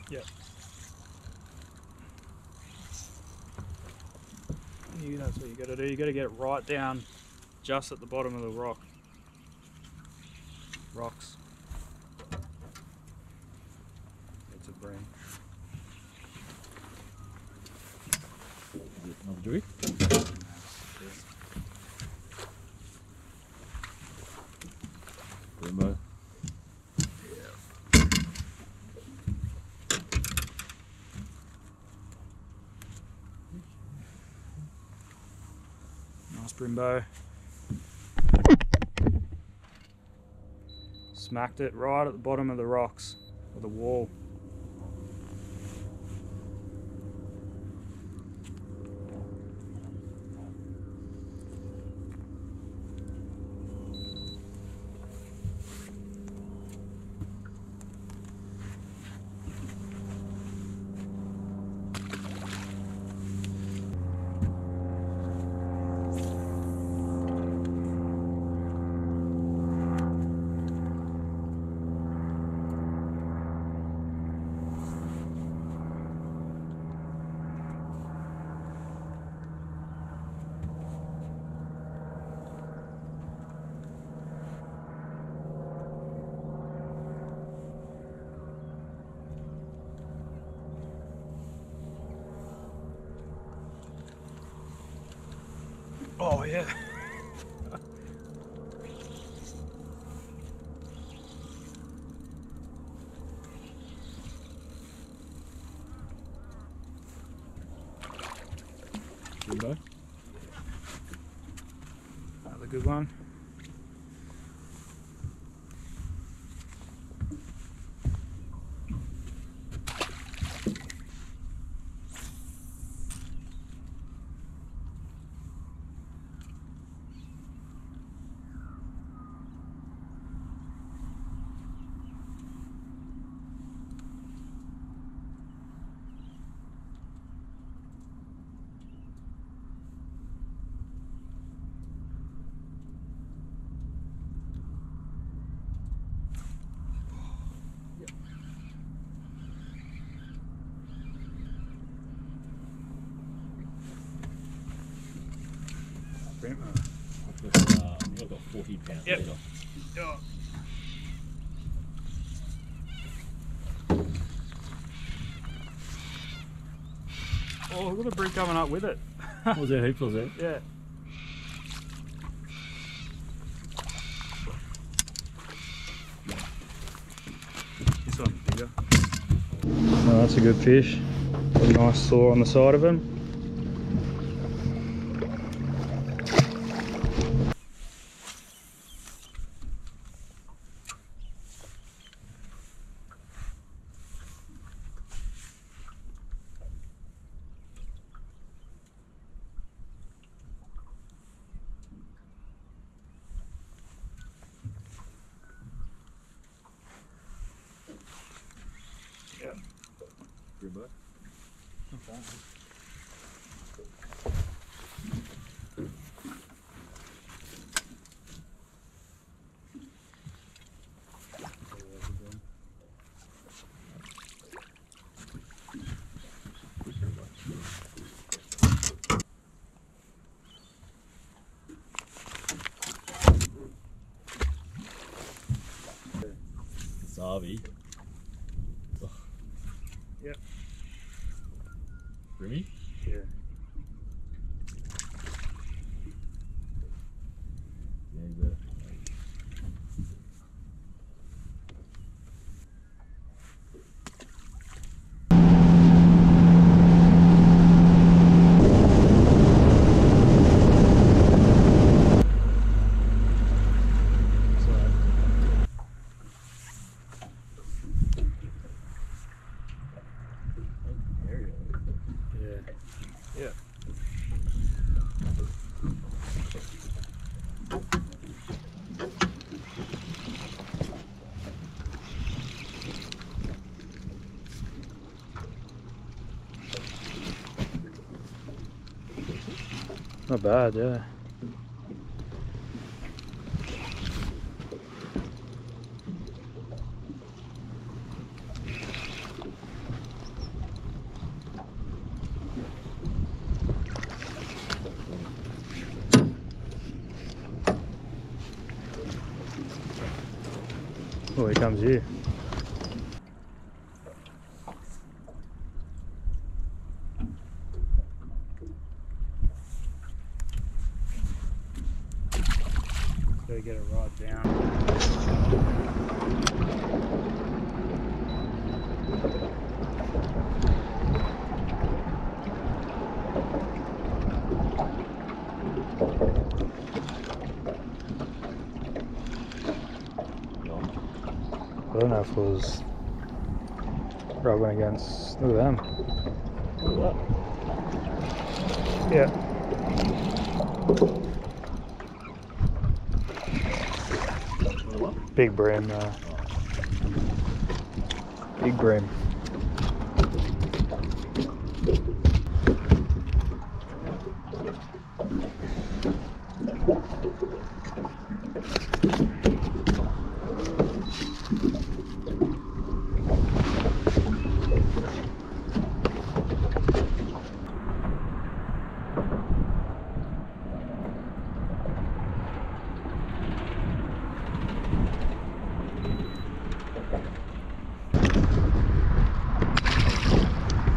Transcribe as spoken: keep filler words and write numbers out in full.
Yep. You, that's what you got to do. You got to get it right down, just at the bottom of the rock. Rocks. It's a bream. Another jig. Brimo. Nice brimbo. Smacked it right at the bottom of the rocks, or the wall. Oh yeah. Brimo. Another good one. Bream. I've got, uh, I think I've got forty pounds Yep. later. Yeah. Oh, look at the bream coming up with it. What was that? Heap was that? Yeah. This one's bigger. Oh, that's a good fish. Got a nice saw on the side of him. Yeah. Brimo. Okay. Savi. Yep. Brimy? Yeah. Yeah, you bet. Yeah. Not bad, yeah. Oh, he comes here. Gotta get a rod down. I don't know if it was rubbing against. Look at them. Look Yeah. at that. Big bream, uh, big bream.